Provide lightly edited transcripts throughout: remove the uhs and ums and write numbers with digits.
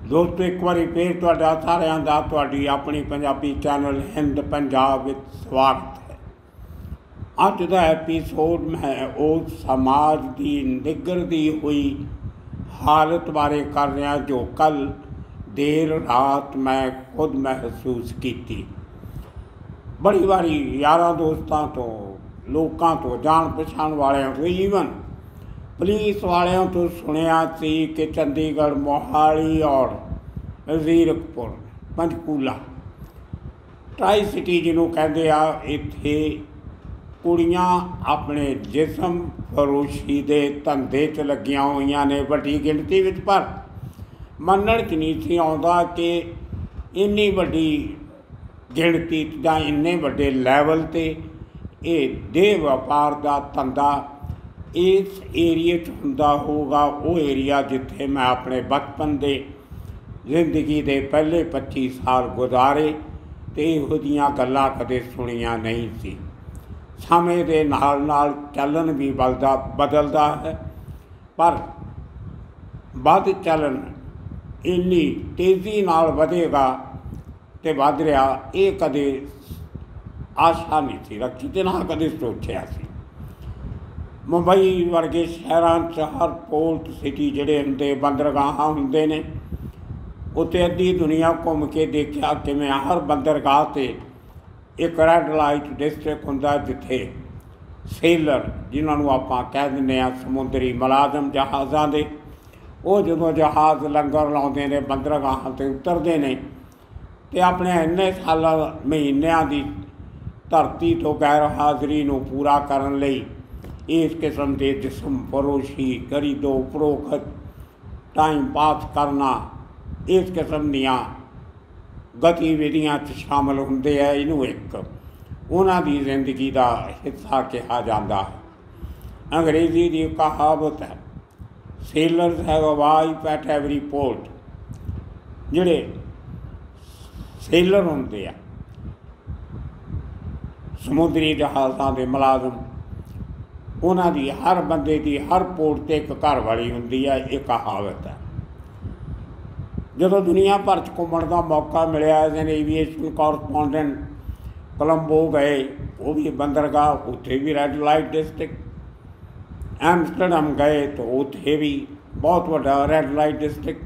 दोस्तों एक बार फिर तुहाडा सारिਆਂ ਦਾ ਤੁਹਾਡੀ ਆਪਣੀ ਪੰਜਾਬੀ चैनल हिंद पंजाब ਵਿੱਚ स्वागत है। ਅੱਜ ਦਾ एपीसोड मैं उस समाज की निगरती हुई हालत बारे कर रहा जो कल देर रात मैं खुद महसूस की। बड़ी बारी यारां दोस्तों तो लोगों तो जान पछाण वालों तो ईवन पुलिस वालों तो सुनिया सी कि चंडीगढ़ मोहाली और जीरकपुर पंचकूला ट्राई सिटी जिन्हों कहते आ इत्थे कुड़ियां अपने जिसम फरोशी के धंधे च लगियां हुई ने वड्डी गिणती विच, पर मनण च नहीं सी आउंदा कि इन्नी वड्डी गिणती जां इन्ने वड्डे लैवल ते ये देह व्यापार का धंधा इस एरिए च हुंदा होगा। वो एरिया जिथे मैं अपने बचपन के जिंदगी के पहले 25 साल गुजारे तो इहो जिहियां गल्लां कदे सुनिया नहीं सी। समय के नाल नाल चलन भी बदलता है, पर वध चलन इन्नी तेज़ी नाल वधेगा तो वध रहा ये कदे आशा नहीं सी रखी तो ना कदे सोचिया सी। मुंबई वर्गे शहरां च हर पोर्ट सिटी जिहड़े हुंदे बंदरगाह हुंदे ने, उत्ते अद्धी दुनिया घूम के देखा कि मैं हर बंदरगाह से एक रैड लाइट डिस्ट्रिक्ट हुंदा जिथे सेलर जिन्होंने आप कह दिंदे आ समुद्री मुलाजम जहाज़ां दे, वो जो जहाज़ लंगर लाउंदे ने बंदरगाह से उतरते हैं तो अपने इन्ने साल महीनों की धरती तो गैर हाज़री नूं पूरा करन लई इस किस्म के जिसम फरोशी खरीदो फरोख्त टाइम पास करना इस किस्म दियां गतिविधियां शामिल होंदे है। इनू एक उन्हां दी जिंदगी का हिस्सा कहा जाता है। अंग्रेजी की कहावत है sailors have a wife at every port. जिहड़े सेलर होंदे आ समुद्री जहाज़ां दे मुलाजम, उन्हां दी हर बंदे की हर पोर्ट ते एक घर वाली हुंदी है। ये कहावत है। जो दुनिया भर च घूमण का मौका मिलिया as an aviation correspondent Colombo गए, वो भी बंदरगाह, उत्थे भी रैड लाइट डिस्ट्रिक्ट। एम्स्टरडम गए तो उत्थे भी बहुत बड़ा रैड लाइट डिस्ट्रिक्ट।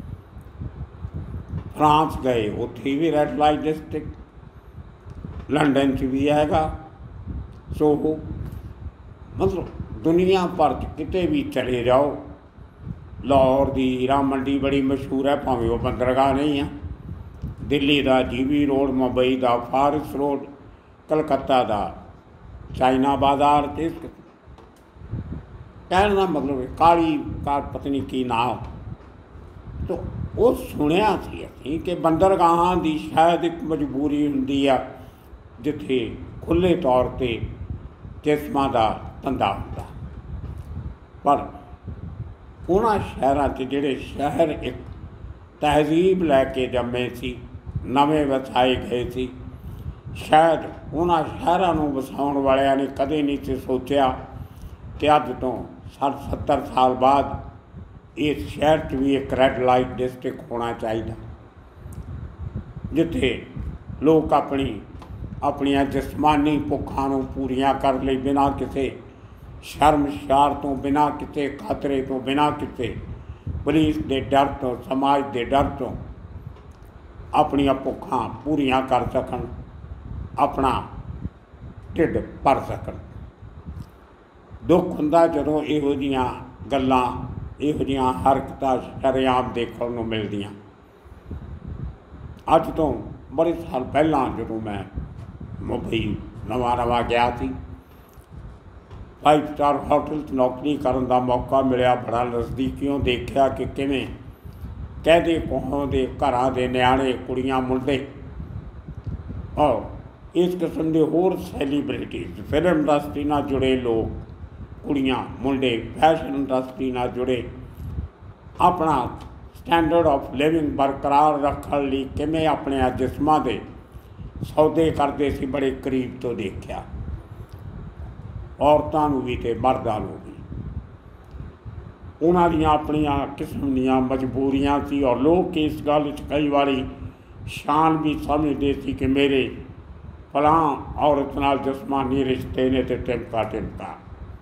फ्रांस गए उत्थे भी रैड लाइट डिस्ट्रिक्ट। लंडन च भी हैगा। सो मतलब दुनिया भर किते भी चले जाओ, लाहौर की हीरा मंडी बड़ी मशहूर है, भावें वो बंदरगाह नहीं है। दिल्ली का जीबी रोड, मुंबई का फारिस रोड, कलकत्ता का चाइना बाजार, कहने का मतलब काली का पत्नी की नाम तो वो सुनिया सी कि बंदरगाह की शायद एक मजबूरी हुंदी आ जिथे खुले तौर पर जिसमां का धंधा होंदा। पर उन्हां शहरां च जिहड़े शहर एक तहजीब लैके जम्मे सी, नवे वसाए गए सी, शायद उन्हां शहरां नूं वसाउण वालियां ने कदे नहीं सी सोचिया कि अज तो 60-70 साल बाद इस शहर च भी एक रैड लाइट डिस्ट्रिक्ट होना चाहिए जिथे लोग अपनियां जिसमानी भुखां नूं पूरियां कर लई बिना किसी शर्मशार तो, बिना किसी खतरे तो, बिना किसी पुलिस के डर तो, समाज के डर तो अपनियां भुखां पूरियां कर सकन, अपना ढिड भर सकन। दुख हुंदा जदों इहो जिहियां गल्लां, इहो जिहियां हरकतां शरेआम देखण नूं मिलदियां। अज तो बड़े साल पहलां जदों मैं मुंबई नवा गया थी, 5 स्टार होटल च नौकरी करने का मौका मिला। बड़ा नज़दीकियों देखा कि किवें कहदे कोहों दे घरां दे नियाणे, कुड़ियां, मुंडे और इस किस्म के होर सैलीब्रिटीज, फिल्म इंडस्ट्री नाल जुड़े लोग, कुड़ियां, मुंडे फैशन इंडस्ट्री नाल जुड़े अपना स्टैंडर्ड ऑफ लिविंग बरकरार रखने लई किवें अपने जिस्मां दे सौदे करते सी, बड़े करीब तो देखा। औरतों भी तो मर्दों भी ਉਹਨਾਂ ਦੀਆਂ ਆਪਣੀਆਂ ਕਿਸਮ ਦੀਆਂ ਮਜਬੂਰੀਆਂ ਸੀ ਔਰ ਲੋਕ ਇਸ ਗੱਲ 'ਚ ਕਈ ਵਾਰੀ ਸ਼ਾਨ ਵੀ ਸਮਝਦੇ ਸੀ ਕਿ ਮੇਰੇ ਫਲਾਂ ਔਰਤ ਨਾਲ ਜਸਮਾਨੀ ਰਿਸ਼ਤੇ ਨੇ ਤੇ ਟਿਮਕਾ ਟਿਮਕਾ।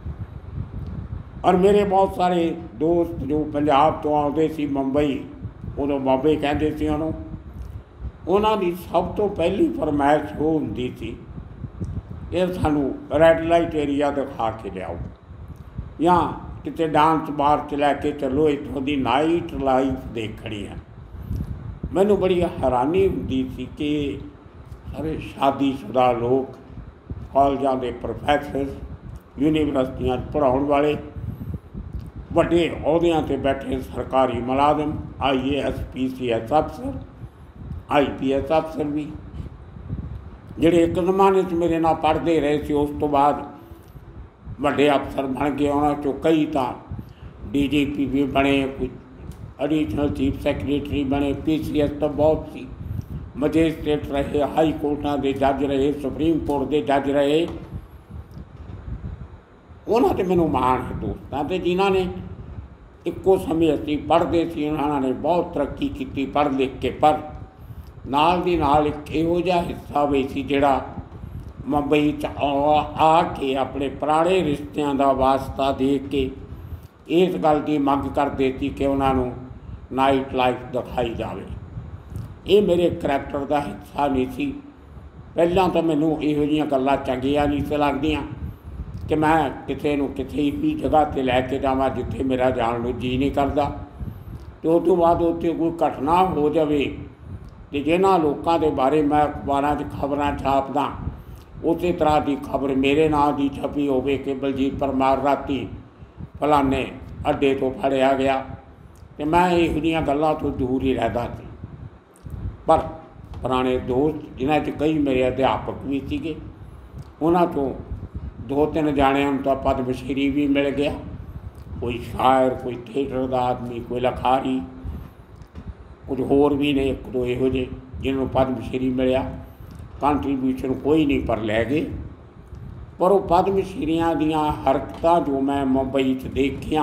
ਔਰ ਮੇਰੇ ਬਹੁਤ ਸਾਰੇ ਦੋਸਤ ਜੋ ਪੰਜਾਬ ਤੋਂ ਆਉਂਦੇ ਸੀ ਮੁੰਬਈ, ਉਦੋਂ ਬਾਬੇ ਕਹਿੰਦੇ ਸੀ ਉਹਨੂੰ, ਉਹਨਾਂ ਦੀ ਸਭ ਤੋਂ ਪਹਿਲੀ ਫਰਮਾਇਸ਼ ਉਹ ਹੁੰਦੀ ਸੀ ਇਹ ਸਾਨੂੰ ਰੈੱਡ ਲਾਈਟ ਏਰੀਆ ਦਿਖਾ ਕੇ ਲਿਆਓ ਜਾਂ ਕਿਤੇ ਡਾਂਸ ਬਾਰ 'ਚ ਲੈ ਕੇ ਚੱਲੋ, ਇੱਥੋਂ ਦੀ ਨਾਈਟ ਲਾਈਫ ਦੇਖਣੀ ਹੈ। ਮੈਨੂੰ ਬੜੀ ਹੈਰਾਨੀ ਹੁੰਦੀ ਸੀ ਕਿ ਸਾਰੇ ਸ਼ਾਦੀशुदा ਲੋਕ, ਕਾਲਜਾਂ ਦੇ ਪ੍ਰੋਫੈਸਰ, ਯੂਨੀਵਰਸਿਟੀਆਂ 'ਚ ਪੜ੍ਹਾਉਣ ਵਾਲੇ, ਵੱਡੇ ਅਹੁਦਿਆਂ 'ਤੇ ਬੈਠੇ ਸਰਕਾਰੀ ਮੁਲਾਜ਼ਮ, IAS PCS ਅਫਸਰ, IPS ਅਫਸਰ ਵੀ, ਜਿਹੜੇ ਇੱਕ ਜ਼ਮਾਨੇ 'ਚ ਮੇਰੇ ਨਾਲ ਪੜ੍ਹਦੇ ਰਹੇ ਸੀ, ਉਸ ਤੋਂ ਬਾਅਦ ਵੱਡੇ ਅਫਸਰ ਬਣ ਗਏ। ਉਹਨਾਂ 'ਚੋਂ ਕਈ ਤਾਂ DGP ਵੀ ਬਣੇ, ਕੁਝ ਐਡੀਸ਼ਨਲ ਚੀਫ ਸੈਕਟਰੀ ਬਣੇ, PCS ਤਾਂ ਬਹੁਤ ਸੀ, ਮੈਜਿਸਟ੍ਰੇਟ ਰਹੇ, ਹਾਈ ਕੋਰਟਾਂ ਦੇ ਜੱਜ ਰਹੇ, ਸੁਪਰੀਮ ਕੋਰਟ ਦੇ ਜੱਜ ਰਹੇ। ਉਹਨਾਂ 'ਤੇ ਮੈਨੂੰ ਮਾਣ ਹੈ ਦੋਸਤਾਂ 'ਤੇ, ਜਿਨ੍ਹਾਂ ਨੇ ਇੱਕੋ ਸਮੇਂ ਅਸੀਂ ਪੜ੍ਹਦੇ ਸੀ, ਉਹਨਾਂ ਨੇ ਬਹੁਤ ਤਰੱਕੀ ਕੀਤੀ ਪੜ੍ਹ ਲਿਖ ਕੇ। ਪਰ ਨਾਲ ਦੀ ਨਾਲ ਇੱਕ ਇਹੋ ਜਿਹਾ ਹਿੱਸਾ ਵੀ ਸੀ ਜਿਹੜਾ ਮੁੰਬਈ 'ਚ ਆ ਕੇ ਆਪਣੇ ਪੁਰਾਣੇ ਰਿਸ਼ਤਿਆਂ ਦਾ ਵਾਸਤਾ ਦੇ ਕੇ ਇਸ ਗੱਲ ਦੀ ਮੰਗ ਕਰਦੇ ਸੀ ਕਿ ਉਹਨਾਂ ਨੂੰ ਨਾਈਟ ਲਾਈਫ ਦਿਖਾਈ ਜਾਵੇ। ਇਹ ਮੇਰੇ ਕਰੈਕਟਰ ਦਾ ਹਿੱਸਾ ਨਹੀਂ ਸੀ। ਪਹਿਲਾਂ ਤਾਂ ਮੈਨੂੰ ਇਹੋ ਜਿਹੀਆਂ ਗੱਲਾਂ ਚੰਗੀਆਂ ਨਹੀਂ ਸੀ ਲੱਗਦੀਆਂ ਕਿ ਮੈਂ ਕਿਸੇ ਨੂੰ ਕਿਸੇ ਵੀ ਜਗ੍ਹਾ 'ਤੇ ਲੈ ਕੇ ਜਾਵਾਂ ਜਿੱਥੇ ਮੇਰਾ ਜਾਣ ਨੂੰ ਜੀਅ ਨਹੀਂ ਕਰਦਾ, ਅਤੇ ਉਸ ਤੋਂ ਬਾਅਦ ਉੱਥੇ ਕੋਈ ਘਟਨਾ ਹੋ ਜਾਵੇ ਅਤੇ ਜਿਨ੍ਹਾਂ ਲੋਕਾਂ ਦੇ ਬਾਰੇ ਮੈਂ ਅਖਬਾਰਾਂ 'ਚ ਖਬਰਾਂ ਛਾਪਦਾ, ਉਸੇ ਤਰ੍ਹਾਂ ਦੀ ਖਬਰ ਮੇਰੇ ਨਾਂ ਦੀ ਛਪੀ ਹੋਵੇ ਕਿ ਬਲਜੀਤ ਪਰਮਾਰ ਰਾਤੀ ਫਲਾਣੇ ਅੱਡੇ ਤੋਂ ਫੜਿਆ ਗਿਆ, ਅਤੇ ਮੈਂ ਇਹੋ ਜਿਹੀਆਂ ਗੱਲਾਂ ਤੋਂ ਦੂਰ ਹੀ ਰਹਿੰਦਾ ਸੀ। ਪਰ ਪੁਰਾਣੇ ਦੋਸਤ, ਜਿਨ੍ਹਾਂ 'ਚ ਕਈ ਮੇਰੇ ਅਧਿਆਪਕ ਵੀ ਸੀਗੇ, ਉਹਨਾਂ 'ਚੋਂ 2-3 ਜਾਣਿਆਂ ਨੂੰ ਤਾਂ ਪਦਮ ਸ਼੍ਰੀ ਵੀ ਮਿਲ ਗਿਆ, ਕੋਈ ਸ਼ਾਇਰ, ਕੋਈ ਥੀਏਟਰ ਦਾ ਆਦਮੀ, ਕੋਈ ਲਿਖਾਰੀ, ਕੁਝ ਹੋਰ ਵੀ ਨੇ 1-2 ਇਹੋ ਜਿਹੇ ਜਿਹਨਾਂ ਨੂੰ ਪਦਮ ਸ਼੍ਰੀ ਮਿਲਿਆ। ਕੰਟਰੀਬਿਊਸ਼ਨ ਕੋਈ ਨਹੀਂ ਪਰ ਲੈ ਗਏ। ਪਰ ਉਹ ਪਦਮ ਸ਼੍ਰੀਆਂ ਦੀਆਂ ਹਰਕਤਾਂ ਜੋ ਮੈਂ ਮੁੰਬਈ 'ਚ ਦੇਖੀਆਂ,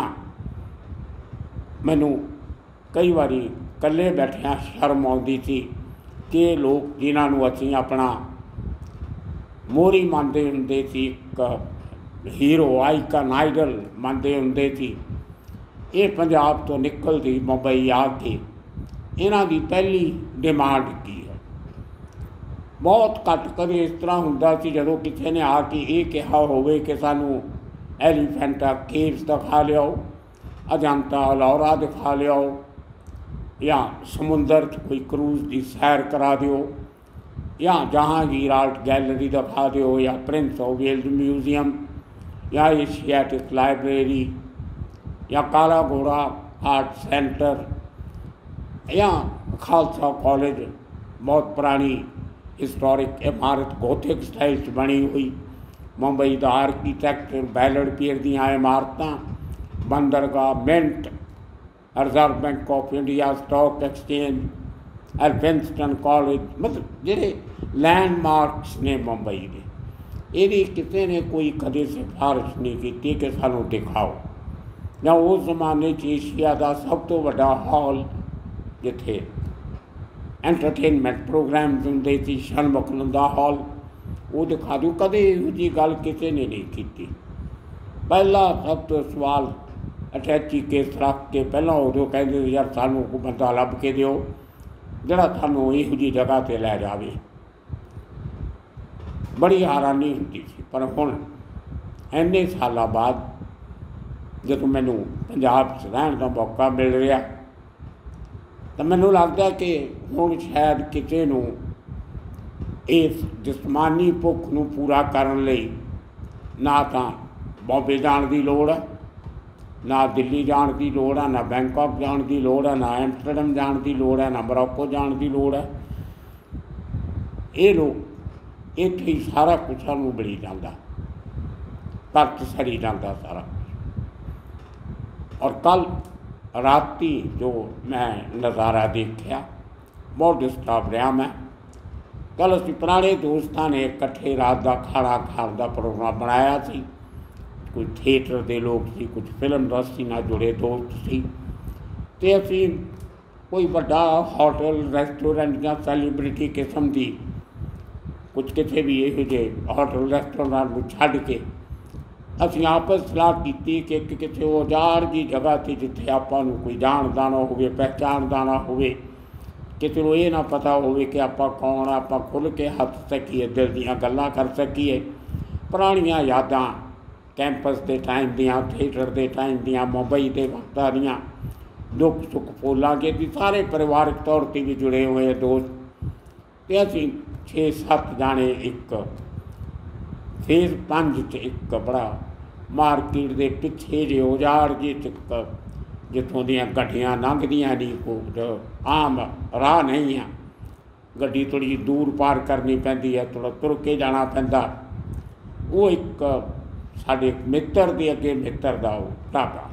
ਮੈਨੂੰ ਕਈ ਵਾਰੀ ਇਕੱਲੇ ਬੈਠਿਆਂ ਸ਼ਰਮ ਆਉਂਦੀ ਸੀ ਕਿ ਇਹ ਲੋਕ ਜਿਨ੍ਹਾਂ ਨੂੰ ਅਸੀਂ ਆਪਣਾ ਮੋਹਰੀ ਮੰਨਦੇ ਹੁੰਦੇ ਸੀ, ਇੱਕ ਹੀਰੋ, ਆਈਕਨ, ਆਈਡਲ ਮੰਨਦੇ ਹੁੰਦੇ ਸੀ, ਇਹ ਪੰਜਾਬ ਤੋਂ ਨਿਕਲਦੀ ਮੁੰਬਈ ਆ ਕੇ ਇਹਨਾਂ ਦੀ ਪਹਿਲੀ ਡਿਮਾਂਡ ਕੀ ਹੈ। ਬਹੁਤ ਘੱਟ ਕਦੇ ਇਸ ਤਰ੍ਹਾਂ ਹੁੰਦਾ ਸੀ ਜਦੋਂ ਕਿਸੇ ਨੇ ਆ ਕੇ ਇਹ ਕਿਹਾ ਹੋਵੇ ਕਿ ਸਾਨੂੰ ਐਲੀਫੈਂਟਾ ਕੇਵਸ ਦਿਖਾ ਲਿਆਓ, ਅਜੰਤਾ ਅਲੌਰਾ ਦਿਖਾ ਲਿਆਓ, ਜਾਂ ਸਮੁੰਦਰ 'ਚ ਕੋਈ ਕਰੂਜ਼ ਦੀ ਸੈਰ ਕਰਾ ਦਿਓ, ਜਾਂ ਜਹਾਂਗੀਰ ਆਰਟ ਗੈਲਰੀ ਦਿਖਾ ਦਿਓ, ਜਾਂ ਪ੍ਰਿੰਸ ਆਫ ਵੇਲਜ਼ ਮਿਊਜ਼ੀਅਮ, ਜਾਂ ਏਸ਼ੀਆਟਿਕ ਲਾइब्रेरी, ਜਾਂ ਕਾਲਾ ਘੋੜਾ ਆਰਟ ਸੈਂਟਰ, ਜਾਂ ਖਾਲਸਾ ਕਾਲਜ, ਬਹੁਤ ਪੁਰਾਣੀ ਹਿਸਟੋਰਿਕ ਇਮਾਰਤ ਗੋਥਿਕ ਸਟਾਈਲ 'ਚ ਬਣੀ ਹੋਈ, ਮੁੰਬਈ ਦਾ ਆਰਕੀਟੈਕਚਰ, ਬੈਲਡ ਪੀਰ ਦੀਆਂ ਇਮਾਰਤਾਂ, ਬੰਦਰਗਾਹ, mint, Reserve Bank of India, stock exchange, Elphinstone College, ਮਤਲਬ ਜਿਹੜੇ ਲੈਂਡਮਾਰਕਸ ਨੇ ਮੁੰਬਈ ਦੇ, ਇਹਦੀ ਕਿਸੇ ਨੇ ਕੋਈ ਕਦੇ ਸਿਫਾਰਿਸ਼ ਨਹੀਂ ਕੀਤੀ ਕਿ ਸਾਨੂੰ ਦਿਖਾਓ। ਜਾਂ ਉਸ ਜ਼ਮਾਨੇ 'ਚ ਏਸ਼ੀਆ ਦਾ ਸਭ ਤੋਂ ਵੱਡਾ ਹਾਲ ਜਿੱਥੇ ਐਂਟਰਟੇਨਮੈਂਟ ਪ੍ਰੋਗਰਾਮਸ ਹੁੰਦੇ ਸੀ, ਸ਼ਨਮੁਖਨੰਦਾ ਹਾਲ, ਉਹ ਦਿਖਾ ਦਿਓ। ਕਦੇ ਇਹੋ ਜਿਹੀ ਗੱਲ ਕਿਸੇ ਨੇ ਨਹੀਂ ਕੀਤੀ। ਪਹਿਲਾ ਸਭ ਤੋਂ ਸਵਾਲ ਅਟੈਚੀ ਕੇਸ ਰੱਖ ਕੇ ਪਹਿਲਾਂ ਉਦੋਂ ਕਹਿੰਦੇ ਯਾਰ ਸਾਨੂੰ ਕੋਈ ਬੰਦਾ ਲੱਭ ਕੇ ਦਿਓ ਜਿਹੜਾ ਤੁਹਾਨੂੰ ਇਹੋ ਜਿਹੀ ਜਗ੍ਹਾ 'ਤੇ ਲੈ ਜਾਵੇ। ਬੜੀ ਹੈਰਾਨੀ ਹੁੰਦੀ ਸੀ। ਪਰ ਹੁਣ ਇੰਨੇ ਸਾਲਾਂ ਬਾਅਦ ਜਦੋਂ ਮੈਨੂੰ ਪੰਜਾਬ 'ਚ ਰਹਿਣ ਦਾ ਮੌਕਾ ਮਿਲ ਰਿਹਾ ਤਾਂ ਮੈਨੂੰ ਲੱਗਦਾ ਕਿ ਹੁਣ ਸ਼ਾਇਦ ਕਿਸੇ ਨੂੰ ਇਸ ਜਿਸਮਾਨੀ ਭੁੱਖ ਨੂੰ ਪੂਰਾ ਕਰਨ ਲਈ ਨਾ ਤਾਂ ਬੰਬੇ ਜਾਣ ਦੀ ਲੋੜ ਹੈ, ਨਾ ਦਿੱਲੀ ਜਾਣ ਦੀ ਲੋੜ ਹੈ, ਨਾ ਬੈਂਕਾਕ ਜਾਣ ਦੀ ਲੋੜ ਹੈ, ਨਾ ਐਮਸਟਰਡਮ ਜਾਣ ਦੀ ਲੋੜ ਹੈ, ਨਾ ਮੋਰੋਕੋ ਜਾਣ ਦੀ ਲੋੜ ਹੈ। ਇਹ ਲੋਕ ਇੱਥੇ ਹੀ ਸਾਰਾ ਕੁਛ ਸਾਨੂੰ ਮਿਲੀ ਜਾਂਦਾ, ਤਰਕ ਸੜੀ ਜਾਂਦਾ ਸਾਰਾ ਕੁਛ। ਔਰ ਕੱਲ੍ਹ ਰਾਤੀ ਜੋ ਮੈਂ ਨਜ਼ਾਰਾ ਦੇਖਿਆ, ਬਹੁਤ ਡਿਸਟਰਬ ਰਿਹਾ ਮੈਂ। ਕੱਲ੍ਹ ਅਸੀਂ ਪੁਰਾਣੇ ਦੋਸਤਾਂ ਨੇ ਇਕੱਠੇ ਰਾਤ ਦਾ ਖਾਣਾ ਖਾਣ ਦਾ ਪ੍ਰੋਗਰਾਮ ਬਣਾਇਆ ਸੀ। कोई थिएटर के लोग सी, कुछ फिल्म इंडस्ट्री नाल जुड़े दोस्त सी, ते असीं कोई बड़ा होटल रेस्टोरेंट या सैलीब्रिटी किस्म की कुछ किसी भी यहो जे होटल रेस्टोरेंट को छड्ड के असीं आपस सलाह की कि किसी उजाड़ जी जगह थी जिथे आपां नूं कोई जाणदा ना होवे, पहचानदा ना होवे, किसी को ये ना पता होवे कि आपां कौन, आपां खुल के हੱਸ सकीए, दिल दीयां गल्लां कर सकीए, पुराणियां यादां कैंपस के टाइम दियां, थिएटर के टाइम दियां, मुंबई के वक्तां दियां, दुख सुख फूलांगे भी सारे परिवारिक तौर पर भी जुड़े हुए दोस्त। तो असीं 6-7 जाने एक फेज़ 5 च एक बड़ा मार्केट के पिछे जे उजाड़ जे जितों दियां गड्डियां लंघदियां नहीं, को आम राह नहीं है, गड्डी थोड़ी जी दूर पार करनी पैंदी है, थोड़ा तुर के जाना पैंदा। वो एक साडे मित्र के अगे मित्र का वो ढाबा,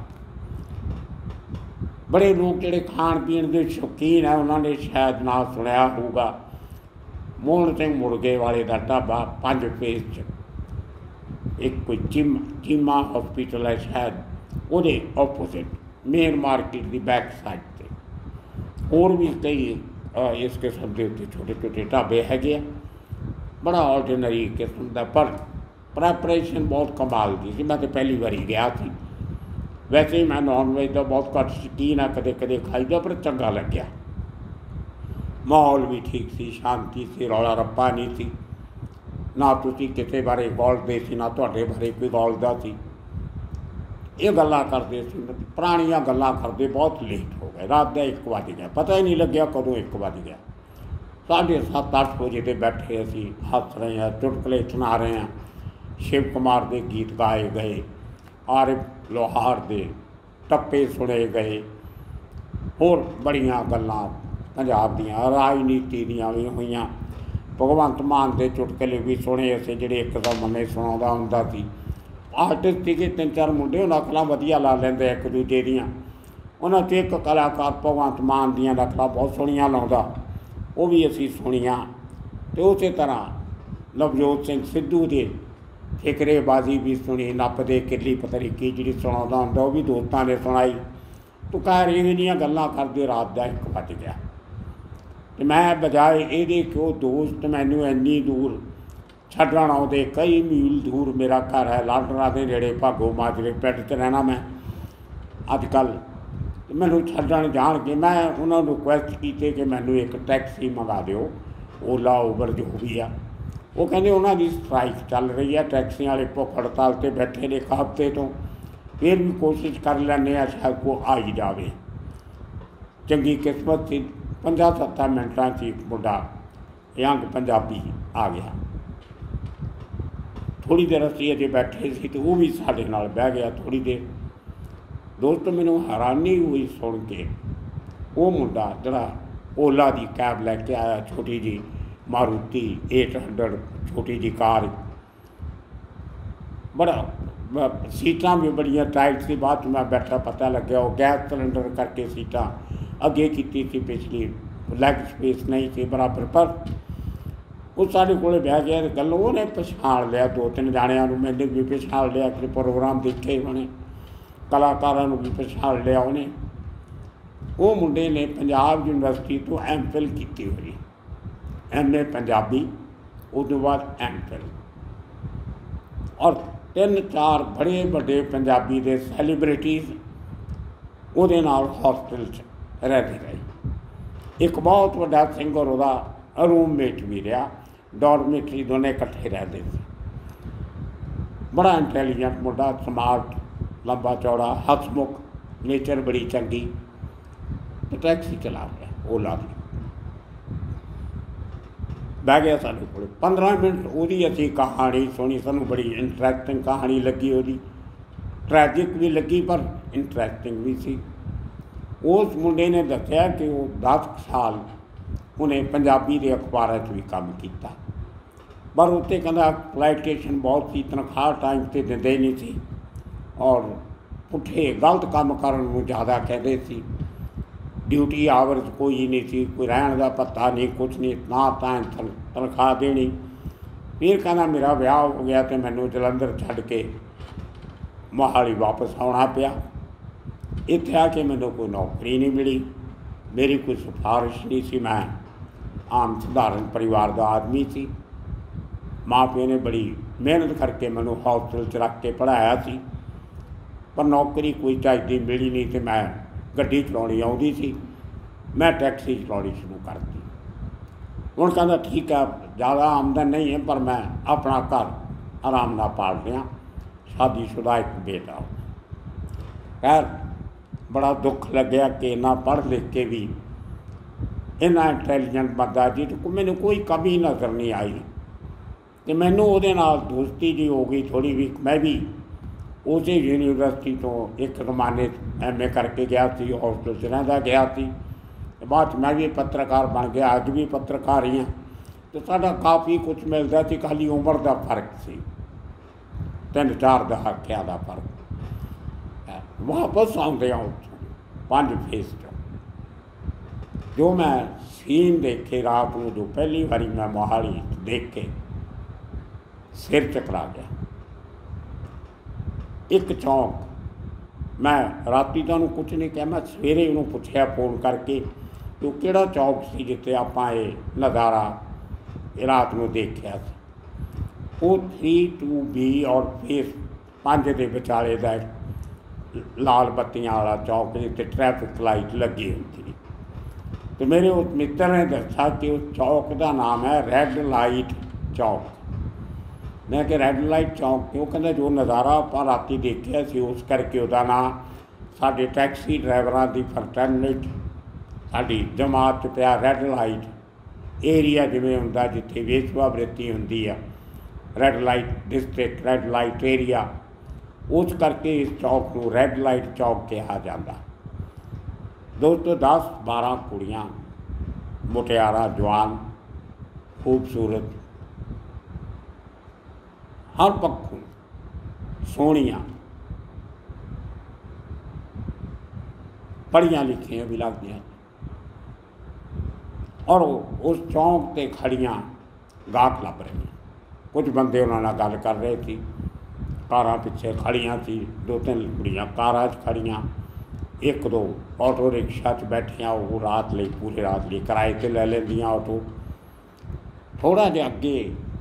बड़े लोग जिहड़े खाण पीण के शौकीन है उन्होंने शायद ना सुनिया होगा, मोहन सिंह मुर्गे वाले का ढाबा 5 फेज़ च एक कोई चीमा हॉस्पिटल है शायद, उहदे ऑपोजिट मेन मार्केट की बैक साइड से होर भी कई इस किस्म के उत्ते छोटे छोटे ढाबे हैगे, बड़ा ऑर्डिनरी किस्म का, पर प्रैपरेशन बहुत कमाल की सी। मैं तो पहली बारी गया थी, वैसे ही मैं नॉन वेज का बहुत घट शौकीन है, कदे कदे खाईदा, पर चंगा लग्या, माहौल भी ठीक सी, शांति सी, रौला रप्पा नहीं सी, ना तुसीं किसी बारे गौलदे सी, ना तुहाडे बारे कोई गौलदा सी। ये गल्लां करदे सी, पुराणियां गल्लां करदे बहुत लेट हो गए, रात का 1 बज गया, पता ही नहीं लग्या कदों 1 बज गया। 7:30-8 बजे ते बैठे असीं हੱਸ रहे हैं, चुटकुले सुना रहे हैं, शिव कुमार के गीत गाए गए, आरिफ लोहार के टप्पे सुने गए, होर बड़ियां गल्लां पंजाब दियां राजनीति दियां भी होईयां, भगवंत मान के चुटकुले भी सुने असीं जिहड़े एक दम मने सुणाउंदा हुंदा सी। आर्टिस्ट सीगे 3-4 मुंडे, नकलां वधिया ला लैंदे एक दूजे दियां, उन्हां च एक कलाकार भगवंत मान दियां नकलां बहुत सोहणियां लाउंदा, वो भी असीं सुणीआं। ते उस तरह नवजोत सिंह सिद्धू के फिकरेबाजी भी सुनी, नपदे किरली पतरीकी जिहड़ी सुणाउंदा हुंदा वो भी दोस्तां ने सुणाई। तो खैर इवें दियां गल्लां करदे रात का 1 बज गया, तो मैं बजाए ये कि वो दोस्त मैनू इन्नी दूर छड्डण आउंदे, कई मील दूर मेरा घर है लाडरा के नेड़े भागो माजरे पिंड च रहना मैं अजकल, मैनू छड्डण जाण के मैं उन्होंने रिक्वेस्ट की कि मैनू एक टैक्सी मंगा दिओ, ओला उबर जो भी आ। वो कहते उन्होंने स्ट्राइक चल रही है, टैक्सी वाले भुख हड़ताल से बैठे ने 1 हफ्ते तो, फिर भी कोशिश कर लैंदे शायद को आ ही जाए। चंगी किस्मत थी, 5-7 मिनटां च एक मुंडा यंग पंजाबी आ गया। थोड़ी देर असीं अजे बैठे सी तो वो भी साडे नाल बह गया थोड़ी देर। दोस्त मैनूं हैरानी हुई सुन के, वो मुंडा जिहड़ा ओला की कैब लैके आया, छोटी जी मारुति 800 छोटी जी कार, बड़ा सीटां भी बड़ियां टाइट सी, बाद मैं बैठा पता लग्या वो गैस सिलेंडर करके सीटां अगे कीती सी, पिछली लैग स्पेस नहीं थी बराबर, पर वो साढ़े कोले बह गया। गल उन्हें पछाण लिया, 2-3 जाणियां नूं, मैंने भी पछाण लिया, कि प्रोग्राम देखे उन्हें, कलाकारां नूं भी पछाण लिया उन्हें। वो मुंडे ने पंजाब यूनिवर्सिटी तो MPhil की हुई, MA पंजाबी, उस बाद MPhil, और 3-4 बड़े बड़े पंजाबी के सैलीब्रिटीज़ उहदे नाल हॉस्टल च रहते रहे। एक बहुत बड़ा सिंगर उहदा रूममेट भी रहा, डॉर्मेटरी दोने इकट्ठे रहते थे। बड़ा इंटैलीजेंट मुंडा, स्मार्ट, लंबा चौड़ा, हसमुख, नेचर बड़ी चंगी। तो टैक्सी चला गया ओला की, बह गया साढ़े को। 15 मिनट वही असी कहानी सुनी, सूँ बड़ी इंटरैक्टिंग कहानी लगी, वही ट्रैजिक भी लगी पर इंटरैक्टिंग भी सी। उस मुंडे ने दसिया कि वो 10 साल उन्हें पंजाबी के अखबारों भी काम किया, पर उत्ते कहता फ्लाइटेशन बहुत सी, तनख्वाह टाइम से देंदे नहीं सी, और पुठे गलत काम करन ज़्यादा कहते सी। ड्यूटी आवर्स कोई नहीं सी, कोई रहन का पत्ता नहीं, कुछ नहीं, ना तनख्वाह देनी। फिर कहना मेरा विआह हो गया तो मैनू जलंधर छड्ड के मोहाली वापस आना पिया। इत्थे आके मैनू कोई नौकरी नहीं मिली, मेरी कोई सिफारिश नहीं सी, मैं आम सधारण परिवार का आदमी सी। माँ प्यो ने बड़ी मेहनत करके मैनू हॉस्टल च रख के पढ़ाया सी, पर नौकरी कोई चजदी मिली नहीं। तो मैं गड्डी चलाउणी आउंदी सी, मैं टैक्सी चलाउणी शुरू कर दी। हुण कहंदा ठीक है, ज़्यादा आमदन नहीं है पर मैं अपना घर आराम नाल पाल रहा, शादीशुदा एक बेटा। खैर बड़ा दुख लग्या कि इन्ना पढ़ लिख के भी इन्ना इंटैलीजेंट बंदा जी तो मैनू कोई कमी नज़र नहीं आई। तो मैनू उहदे नाल दोस्ती जी हो गई थोड़ी भी। मैं भी उस यूनीवर्सिटी तो एक जमाने MA करके गया सी, हॉस्टल च रहिंदा गया सी। बाद मैं भी पत्रकार बन गया, अज भी पत्रकार ही हाँ। तो साडा काफ़ी कुछ मिलता सी, खाली उम्र का फर्क सी, 3-4 दहाकियां का फर्क। वापस आउंदे उत्थों 5 फेस जो मैं सीन देखे रात को, जो पहली बारी मैं मोहाली देख के सिर चकरा गया। एक चौंक, मैं राती तुहानूं कुछ नहीं कहा, मैं सवेरे उन्होंने पूछया फोन करके तो किहड़ा चौक सी जिथे आपां ये नज़ारा रात को देखिया सी। वो 3-2B और फेस 5 के विचाले का लाल बत्तियां वाला चौक जिते ट्रैफिक लाइट लगी होती। तो मेरे उस मित्र ने दसा कि उस चौक का नाम है रैड लाइट चौक। मैं कि रैड लाइट चौक क्यों? कहता जो नज़ारा आप राती देखिया सी उस करके उसका नाम साडे टैक्सी ड्राइवरां दी फरटर्निटी साडी जमात च पिया रैड लाइट एरिया जिवें हुंदा जिथे वेश्यावृत्ति हुंदी आ, red light district red light area, उस करके इस चौक को रैड लाइट चौक कहा जाता। दोस्तों 10-12 कुड़ियाँ मुटियारा जवान खूबसूरत हर पक्षों सोहनियाँ पढ़िया लिखियाँ भी लगदियां और उस चौंक ते खड़ियाँ गाहक लभ रही। कुछ बंदे उन्होंने गल कर रहे थे, कारां पिछे खड़ियाँ थी, 2-3 कुड़ियाँ कारां च खड़ियाँ, 1-2 ऑटो रिक्शा च बैठियाँ। वो रात ले पूरी रात लिए किराए ते ले लेंदियां ऑटो। थोड़ा जिहा अगे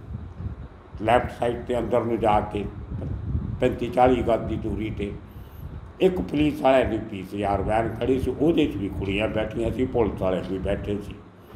लैफ्ट साइड ते अंदर में जाके 35-40 गज की दूरी ते एक पुलिस वाले की PCR वैन खड़ी सी, उहदे च भी कुड़ियाँ बैठियाँ सी, पुलिस वाले भी बैठे सी।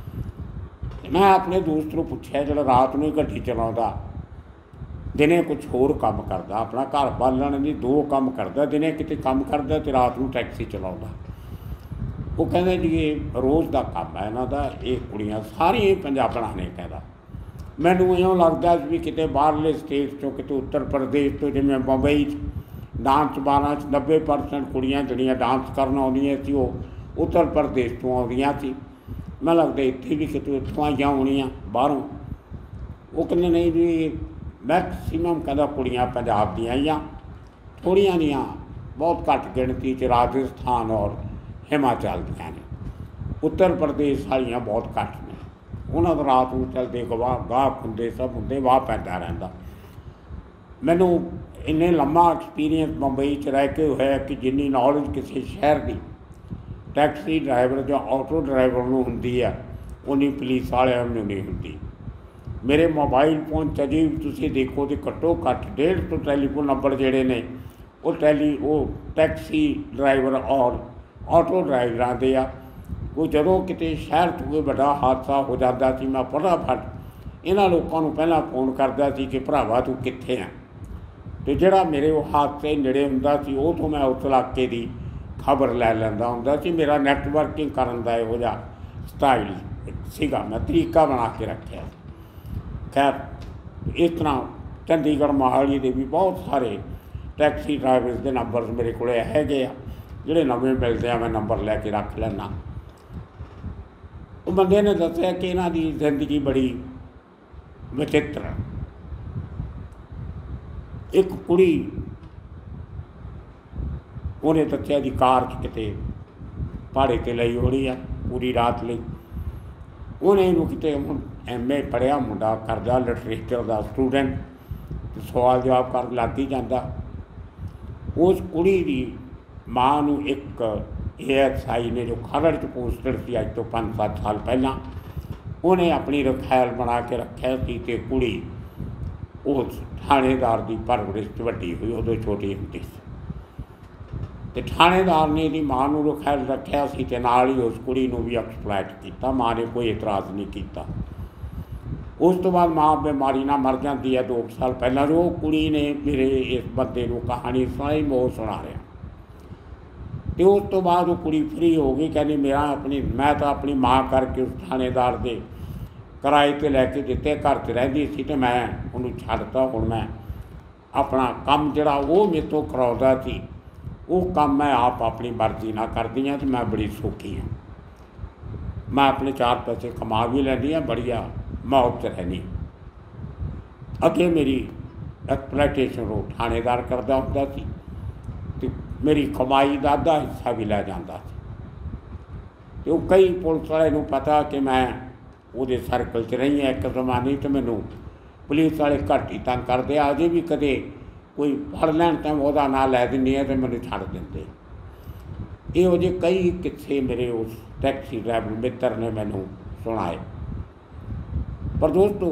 मैं अपने दोस्त को पूछा जो रात में गड्डी चलाता, दिने कुछ होर काम करता, अपना घर बालन नहीं 2 काम करता, दिने किते काम करता तो रात में टैक्सी चलाता। वो कहते जी ये रोज़ का काम है इन्हों का, ये कुड़ियाँ सारिया पंजाबणा ने कहता। मैनू इं लगता भी किते बाहरले स्टेट चों किते उत्तर प्रदेश तो जिवें मुंबई डांस बारां 90% कुड़ियाँ जिहड़ियां डांस करन आउंदियां सी वो उत्तर प्रदेश तो आउंदियां सी। मैं लगता इत्थे भी किते उत्थों आईयां होणियां बाहरों। वो कहंदे नहीं जी मैक्सीमम कहंदा कुड़ियाँ पंजाब दी आईयां, थोड़ियां दियां बहुत घट गिणती च राजस्थान और हिमाचल दियां ने, उत्तर प्रदेश वालियां बहुत घट ने। उन्होंने रात को चलते गाहक होंगे सब होंगे, वाह पैदा रहिंदा। मैनू इन्ने लम्मा एक्सपीरियंस मुंबई च रह के होया कि जिन्नी नॉलेज किसी शहर की टैक्सी ड्राइवर जो ऑटो ड्राइवर नूं हुंदी है उन्नी पुलिस वालियां नूं नहीं हुंदी। मेरे मोबाइल फोन च अजे भी तुसीं देखो तो घट्टो घट्ट 150 टैलीफोन नंबर जिहड़े ने वो टैक्सी ड्राइवर और ऑटो ड्राइवरां दे आ। वो जदों किते शहर च कोई बड़ा हादसा हो जाता सी, मैं फटाफट इन्हां लोकां नूं पहलां फोन करदा सी कि भरावा तू कित्थे आ। तो जिहड़ा मेरे वो हादसे नेड़े हुंदा सी वो तो मैं उस इलाके की खबर लै लैंदा हुंदा सी। मेरा नैटवर्किंग करन दा इहो जिहा स्टाइल सीगा, मैं तरीका बना के रखिया। खैर इस तरह चंडीगढ़ मोहाली के भी बहुत सारे टैक्सी ड्राइवर्स के नंबर मेरे को हैगे आ, जिहड़े नवें मिलते हैं मैं नंबर लैके रख लैना। वो बंदे ने दसिया कि इन्हां दी जिंदगी बड़ी विचित्र। एक कुड़ी उन्हें दसिया जी कार च किते भाड़े ते लई होनी है पूरी रात लई। उन्हें इनू किते हुण MA पढ़िया मुंडा करदा लिटरेचर का स्टूडेंट, सवाल जवाब कर लग ही जाता। उस कुड़ी की माँ नूं एक ASI ने जो खरड़ च पोस्टर सी अज तो 5-7 साल पहला उन्हें अपनी रखैल बना के रखा सी ते कुड़ी उस थाणेदार की परवरिश च वड्डी हुई, उदों छोटी हुंदी सी ते थाणेदार ने दी माँ नूं रखैल रखिया सी ते नाल ही उस कुड़ी नूं भी एक्सप्लॉइट कीता। माँ ने कोई इतराज़ नहीं किया। उस तो बाद माँ बीमारी नाल मर जाती है 2 साल पहला। जो कुड़ी ने मेरे इस बंदे नूं कहानी सुनाई, मैं वो सुना रहा। तो उस तो बाद वो कुड़ी फ्री हो गई, कहनी मैं तो अपनी माँ करके उस थाणेदार के किराए पर लैके दिते, घर च रहिंदी सी ते मैं उन्होंने छड्डता। हुण मैं अपना काम जिहड़ा वो मेरे तो कराउंदा सी, वो काम मैं आप अपनी मर्जी ना करदी हाँ, तो मैं बड़ी सौखी हाँ। मैं अपने 4 पैसे कमा भी लैंदी हाँ, बढ़िया मौज च रहनी। अगे मेरी एक्सप्लॉइटेशन वो थाणेदार करदा हुंदा सी ते मेरी कमाई का आधा हिस्सा भी लै जांदा सी। ते वो कई पुलिस वाले नूं पता कि मैं उहदे सर्कल च रही हाँ एक जमाने, तो मैनूं पुलिस वाले घट ही तंग करदे। अजे भी कदे कोई फड़ लैण तां वह नां लै दिंदी है, तो मैनूं छड्ड दिंदे। इहो जे कई किस्से मेरे उस टैक्सी ड्राइवर मित्र ने मैनूं सुनाए। पर दोस्तों,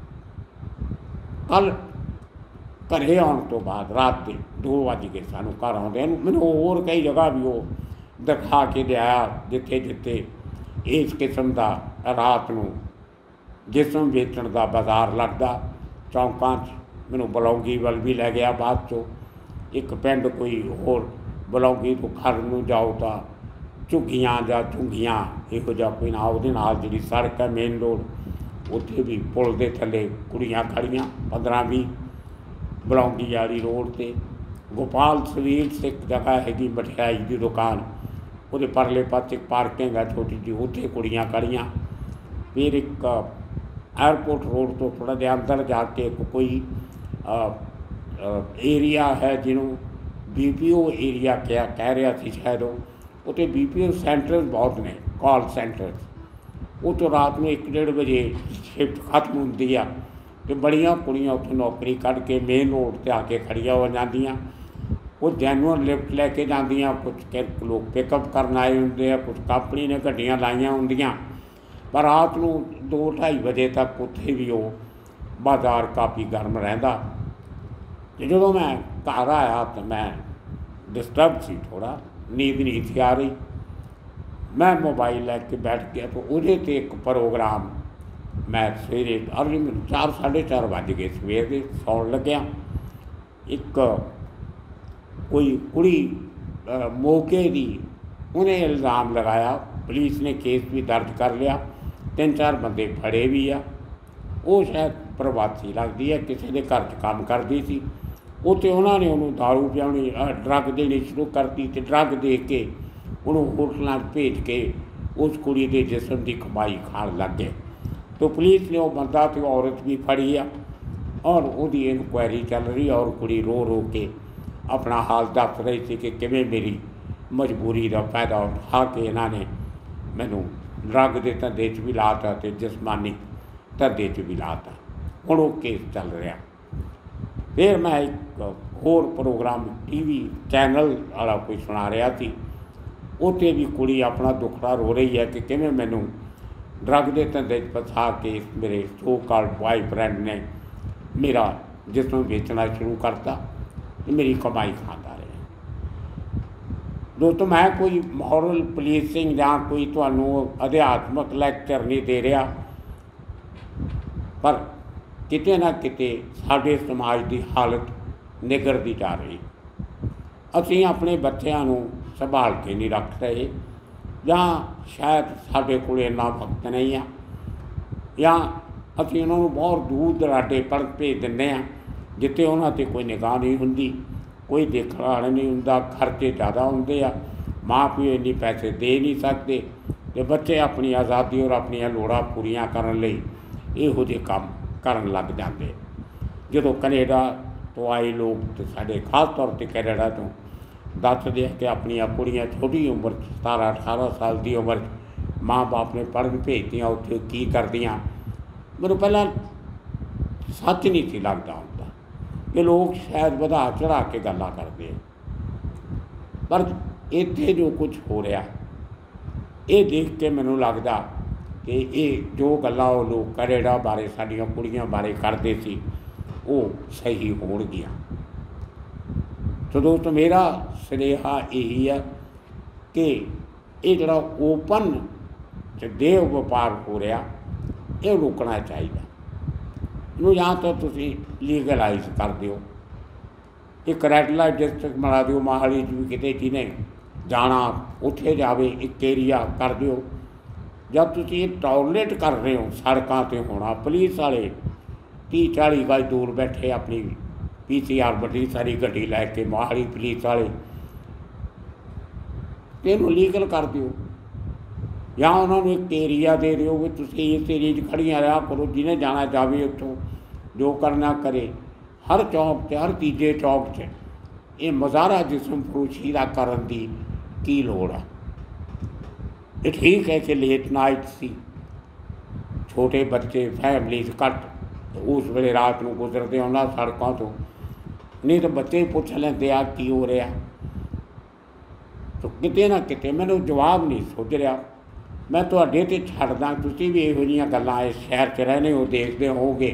कल घरे आने तो बाद रात के 2 बज गए सानूं घर आउंदे नूं। मैनूं होर कई जगह भी वो दिखा के लिया जिथे जिथे इस किस्म का रात नूं जिसम वेचण का बाजार लगता। चौंकां च मैनूं बलौंगी वल भी लै गया। बाद चो एक पिंड कोई होर बलौंगी तो खर नूं जाओ तो झुग्गियां जां झुंगियां इहो जिहा कोई ना, उहदे नाल जिहड़ी सड़क है मेन रोड, उत्थे भी पुल दे थल्ले कुड़ियां खड़ियां 15-20 बलौंगी वाली रोड ते। गोपाल स्वीट्स एक जगह हैगी मठियाई की दुकान, वो परले पासे पार्किंग है छोटी जी, उत्थे कुड़ियां खड़ियां। फिर एक एयरपोर्ट रोड तो थोड़ा जिहा अंदर जाके कोई एरिया है जिन्हों BPO एरिया क्या कह रहा थी शायद, उत्थे BPO सेंटर्स बहुत ने, कॉल सेंटर्स। वो तो रात में 1-1.5 बजे शिफ्ट खत्म होंदी आ, तो बड़ियां कुड़ियां उत्थे नौकरी कढ़ के मेन रोड पर आके खड़िया हो जांदियां। वो जैनुअन लिफ्ट लैके जांदियां, कुछ लोग पिकअप करन आए होंदे, कुछ कंपनी ने गड्डियां लाइयां होंदियां। पर रात नूं 2-2:30 बजे तक उत्थे भी वो बाजार काफ़ी गर्म रहिंदा। ते जदों मैं घर आया तो मैं डिस्टर्ब सी, थोड़ा नींद नहीं थी आ रही। मैं मोबाइल लैके बैठ गया तो उहदे ते एक प्रोग्राम मैं सवेरे अर्ली 4-4:30 बज गए सवेर के सौण लग्या। एक कोई कुड़ी मौके की उन्हें इल्ज़ाम लगाया, पुलिस ने केस भी दर्ज कर लिया, 3-4 बंदे फड़े भी आ। वो शायद प्रवासी लगती है, किसी के घर च काम करती सी। उत्थे उन्होंने उन्होंने दारू पियानी ड्रग देनी शुरू करती, तो ड्रग दे के उन्होंने होटलों भेज के उस कुड़ी के जिसम की कमाई खाण लग गए। तो पुलिस ने वो बंदा तो औरत भी फड़ी आ और उसकी इनकुआयरी चल रही है। और कुड़ी रो रो के अपना हाल दस रही थी कि किवें मेरी मजबूरी का फायदा उठा के इन्होंने मैनू ड्रग के धंधे च भी लाता तो जिसमानी धंधे च भी लाता। हुण वो केस चल रहा। फिर मैं एक होर प्रोग्राम TV चैनल वाला कोई सुना रहा थी, उत्थे भी कुड़ी अपना दुखड़ा रो रही है कि किवें मैनू ड्रग के धंधे च फसा के मेरे सो कॉल्ड बॉयफ्रेंड ने मेरा जिसम बेचना शुरू करता तो मेरी कमाई खाता रहा। दोस्तों, मैं कोई मॉरल पुलिसिंग या कोई तुहानू अध्यात्मक लैक्चर नहीं दे रहा, पर किते ना किते साडे समाज की हालत निगरती जा रही। असीं अपने बच्चों को संभाल के नहीं रख रहे, या शायद साडे कोल इन्ना वक्त नहीं है, या असीं उन्होंने बहुत दूर दराडे पढ़ भेज दिंदे आ जिथे उन्होंने कोई निगाह नहीं हुंदी, कोई देखने वाला नहीं हुंदा, खर्चे ज़्यादा होंदे आ, माँ प्यो इन्ने पैसे दे नहीं सकते, तो बच्चे अपनी आज़ादी और अपन लोड़ां पूरियां करन लई इहो जिहे काम करन लग जाते। जो कनेडा तो आए लोग तो साडे खास तौर पर कैनेडा तो दसदे कि अपनियां कुड़ियां छोटी उम्र 17-18 साल की उम्र माँ बाप ने पढ़न भेजदियां, उत्थे की करदियां। मैनूं पहलां सच नहीं सी लगदा हुंदा कि लोग शायद वधा चढ़ा के गल्लां करदे। पर ਇੱਥੇ ਜੋ ਕੁਝ ਹੋ ਰਿਹਾ ਇਹ ਦੇਖ ਕੇ ਮੈਨੂੰ ਲੱਗਦਾ ਕਿ ਇਹ ਜੋ ਗੱਲਾਂ ਉਹ ਲੋਕ ਕੈਨੇਡਾ ਬਾਰੇ ਸਾਡੀਆਂ ਕੁੜੀਆਂ ਬਾਰੇ ਕਰਦੇ ਸੀ ਉਹ ਸਹੀ ਹੋਣਗੀਆਂ। ਸੋ ਦੋਸਤੋ ਮੇਰਾ ਸੁਨੇਹਾ ਇਹੀ ਹੈ ਕਿ ਇਹ ਜਿਹੜਾ ਓਪਨ ਦੇਹ ਵਪਾਰ ਹੋ ਰਿਹਾ ਇਹ ਰੋਕਣਾ ਚਾਹੀਦਾ। ਇਹਨੂੰ ਜਾਂ ਤਾਂ ਤੁਸੀਂ ਲੀਗਲਾਈਜ਼ ਕਰ ਦਿਓ, ਇੱਕ ਰੈੱਡ ਲਾਈਟ ਡਿਸਟ੍ਰਿਕਟ ਬਣਾ ਦਿਓ ਮੋਹਾਲੀ 'ਚ ਵੀ, ਕਿਤੇ ਜਿਹਨੇ ਜਾਣਾ ਉੱਥੇ ਜਾਵੇ, ਇੱਕ ਏਰੀਆ ਕਰ ਦਿਓ। ਜਦ ਤੁਸੀਂ ਇਹ ਟੋਲਰੇਟ ਕਰ ਰਹੇ ਹੋ ਸੜਕਾਂ 'ਤੇ ਹੋਣਾ, ਪੁਲਿਸ ਵਾਲੇ 30-40 ਗਜ ਦੂਰ ਬੈਠੇ ਆਪਣੀ PCR ਵੱਡੀ ਸਾਰੀ ਗੱਡੀ ਲੈ ਕੇ ਮੋਹਾਲੀ ਪੁਲਿਸ ਵਾਲੇ, ਇਹਨੂੰ ਲੀਗਲ ਕਰ ਦਿਓ ਜਾਂ ਉਹਨਾਂ ਨੂੰ ਇੱਕ ਏਰੀਆ ਦੇ ਦਿਓ ਵੀ ਤੁਸੀਂ ਇਸ ਏਰੀਏ 'ਚ ਖੜੀਆਂ ਰਿਹਾ ਕਰੋ, ਜਿਹਨੇ ਜਾਣਾ ਜਾਵੇ ਉੱਥੋਂ, ਜੋ ਕਰਨਾ ਕਰੇ। ਹਰ ਚੌਂਕ 'ਚ, ਹਰ ਤੀਜੇ ਚੌਂਕ 'ਚ ਇਹ ਮੁਜ਼ਾਹਰਾ ਜਿਸਮ ਫਰੋਸ਼ੀ ਦਾ ਕਰਨ ਦੀ ਕੀ ਲੋੜ ਆ। ਇਹ ਠੀਕ ਹੈ ਕਿ ਲੇਟ ਨਾਈਟ ਸੀ, ਛੋਟੇ ਬੱਚੇ ਫੈਮਲੀਜ਼ ਘੱਟ, ਉਸ ਵੇਲੇ ਰਾਤ ਨੂੰ ਗੁਜ਼ਰਦੇ ਉਹਨਾਂ ਸੜਕਾਂ ਤੋਂ, ਨਹੀਂ ਤਾਂ ਬੱਚੇ ਪੁੱਛ ਲੈਂਦੇ ਆ ਕੀ ਹੋ ਰਿਹਾ। ਸੋ ਕਿਤੇ ਨਾ ਕਿਤੇ ਮੈਨੂੰ ਜਵਾਬ ਨਹੀਂ ਸੁੱਝ ਰਿਹਾ। ਮੈਂ ਤੁਹਾਡੇ 'ਤੇ ਛੱਡਦਾ, ਤੁਸੀਂ ਵੀ ਇਹੋ ਜਿਹੀਆਂ ਗੱਲਾਂ ਇਸ ਸ਼ਹਿਰ 'ਚ ਰਹਿੰਦੇ ਹੋ, ਦੇਖਦੇ ਹੋਵੋਗੇ।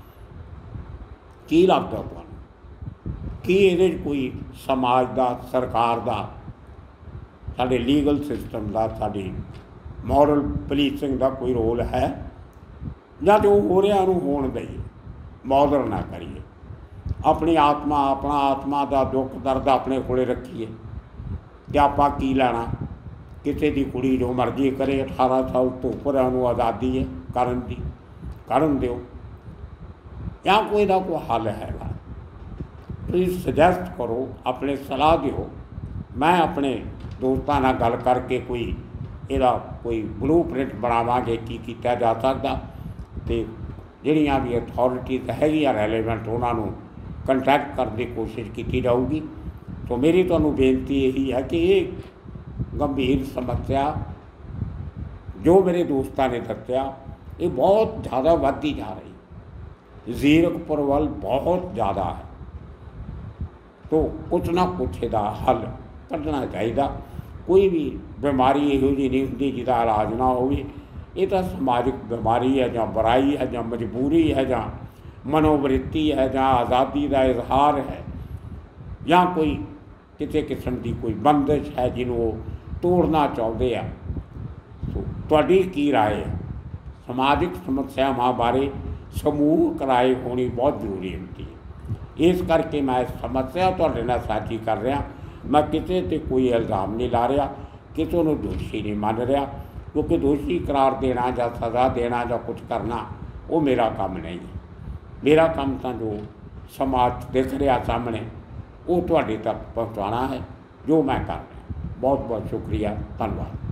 ਕੀ ਲੱਗਦਾ ਤੁਹਾਨੂੰ ਕੀ ਇਹਦੇ 'ਚ ਕੋਈ ਸਮਾਜ ਦਾ, ਸਰਕਾਰ ਦਾ, ਸਾਡੇ ਲੀਗਲ ਸਿਸਟਮ ਦਾ, ਸਾਡੀ ਮੋਰਲ ਪੁਲਿਸਿੰਗ ਦਾ ਕੋਈ ਰੋਲ ਹੈ? ਜਾਂ ਜੋ ਹੋ ਰਿਹਾ ਉਹਨੂੰ ਹੋਣ ਦਈਏ, ਮੌਦਰ ਨਾ ਕਰੀਏ, ਆਪਣੀ ਆਪਣਾ ਆਤਮਾ ਦਾ ਦੁੱਖ ਦਰਦ ਆਪਣੇ ਕੋਲੇ ਰੱਖੀਏ। ਅਤੇ ਆਪਾਂ ਕੀ ਲੈਣਾ, ਕਿਸੇ ਦੀ ਕੁੜੀ ਜੋ ਮਰਜ਼ੀ ਕਰੇ, 18 ਸਾਲ ਤੋਂ ਉੱਪਰ ਉਹਨੂੰ ਆਜ਼ਾਦੀ ਹੈ ਕਰਨ ਦੀ, ਕਰਨ ਦਿਓ। ਜਾਂ ਕੋਈ ਦਾ ਕੋਈ ਹੱਲ ਹੈਗਾ, ਤੁਸੀਂ ਸੁਜੈਸਟ ਕਰੋ, ਆਪਣੇ ਸਲਾਹ ਦਿਓ। ਮੈਂ ਆਪਣੇ ਦੋਸਤਾਂ ਨਾਲ ਗੱਲ ਕਰਕੇ ਕੋਈ ਇਹਦਾ ਕੋਈ ਬਲੂ ਪ੍ਰਿੰਟ ਬਣਾਵਾਂਗੇ ਕੀ ਕੀਤਾ ਜਾ ਸਕਦਾ, ਅਤੇ ਜਿਹੜੀਆਂ ਵੀ ਅਥੋਰਿਟੀਜ਼ ਹੈਗੀਆਂ ਰੈਲੇਵੈਂਟ ਉਹਨਾਂ ਨੂੰ ਕੰਟੈਕਟ ਕਰਨ ਦੀ ਕੋਸ਼ਿਸ਼ ਕੀਤੀ ਜਾਊਗੀ। ਸੋ ਮੇਰੀ ਤੁਹਾਨੂੰ ਬੇਨਤੀ ਇਹੀ ਹੈ ਕਿ ਇਹ ਗੰਭੀਰ ਸਮੱਸਿਆ ਜੋ ਮੇਰੇ ਦੋਸਤਾਂ ਨੇ ਦੱਸਿਆ ਇਹ ਬਹੁਤ ਜ਼ਿਆਦਾ ਵੱਧਦੀ ਜਾ ਰਹੀ, ਜ਼ੀਰਕਪੁਰ ਵੱਲ ਬਹੁਤ ਜ਼ਿਆਦਾ ਹੈ। ਤੋ ਕੁਛ ਨਾ ਕੁਛ ਇਹਦਾ ਹੱਲ ਕੱਢਣਾ ਚਾਹੀਦਾ। ਕੋਈ ਵੀ ਬਿਮਾਰੀ ਇਹੋ ਜਿਹੀ ਨਹੀਂ ਹੁੰਦੀ ਜਿਹਦਾ ਇਲਾਜ ਨਾ ਹੋਵੇ। ਇਹ ਤਾਂ ਸਮਾਜਿਕ ਬਿਮਾਰੀ ਹੈ, ਜਾਂ ਬੁਰਾਈ ਹੈ, ਜਾਂ ਮਜਬੂਰੀ ਹੈ, ਜਾਂ ਮਨੋਵਰਿੱਤੀ ਹੈ, ਜਾਂ ਆਜ਼ਾਦੀ ਦਾ ਇਜ਼ਹਾਰ ਹੈ, ਜਾਂ ਕੋਈ ਕਿਸੇ ਕਿਸਮ ਦੀ ਕੋਈ ਬੰਦਿਸ਼ ਹੈ ਜਿਹਨੂੰ ਉਹ ਤੋੜਨਾ ਚਾਹੁੰਦੇ ਆ। ਸੋ ਤੁਹਾਡੀ ਕੀ ਰਾਏ ਹੈ? ਸਮਾਜਿਕ ਸਮੱਸਿਆਵਾਂ ਬਾਰੇ ਸਮੂਹਕ ਰਾਏ ਹੋਣੀ ਬਹੁਤ ਜ਼ਰੂਰੀ ਹੁੰਦੀ ਹੈ। ਇਸ ਕਰਕੇ ਮੈਂ ਇਸ ਸਮੱਸਿਆ ਤੁਹਾਡੇ ਨਾਲ ਸਾਂਝੀ ਕਰ ਰਿਹਾ। ਮੈਂ ਕਿਸੇ 'ਤੇ ਕੋਈ ਇਲਜ਼ਾਮ ਨਹੀਂ ਲਾ ਰਿਹਾ, ਕਿਸੇ ਨੂੰ ਦੋਸ਼ੀ ਨਹੀਂ ਮੰਨ ਰਿਹਾ, ਕਿਉਂਕਿ ਦੋਸ਼ੀ ਕਰਾਰ ਦੇਣਾ ਜਾਂ ਸਜ਼ਾ ਦੇਣਾ ਜਾਂ ਕੁਛ ਕਰਨਾ ਉਹ ਮੇਰਾ ਕੰਮ ਨਹੀਂ ਹੈ। ਮੇਰਾ ਕੰਮ ਤਾਂ ਜੋ ਸਮਾਜ ਦਿਖ ਰਿਹਾ ਸਾਹਮਣੇ ਉਹ ਤੁਹਾਡੇ ਤੱਕ ਪਹੁੰਚਾਉਣਾ ਹੈ, ਜੋ ਮੈਂ ਕਰ ਰਿਹਾ। ਬਹੁਤ ਬਹੁਤ ਸ਼ੁਕਰੀਆ, ਧੰਨਵਾਦ।